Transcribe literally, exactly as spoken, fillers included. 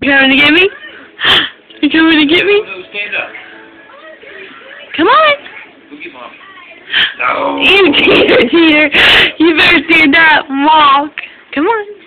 You coming to get me? You coming to get me? No, stand up. Come on. Go get Mommy. No. You cheater, cheater. You better stand up and walk. Come on.